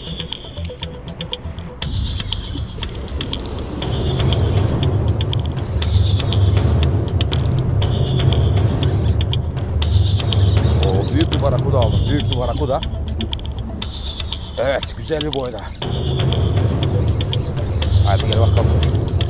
Oo, büyük bir barakuda aldım. Büyük bir barakuda. Evet, güzel bir boyda. Hadi gel bakalım.